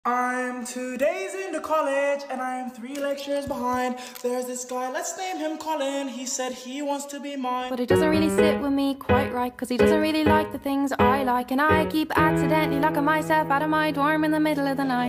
I'm 2 days into college and I'm 3 lectures behind. There's this guy, let's name him Colin. He said he wants to be mine. But it doesn't really sit with me quite right, cause he doesn't really like the things I like. And I keep accidentally locking myself out of my dorm in the middle of the night.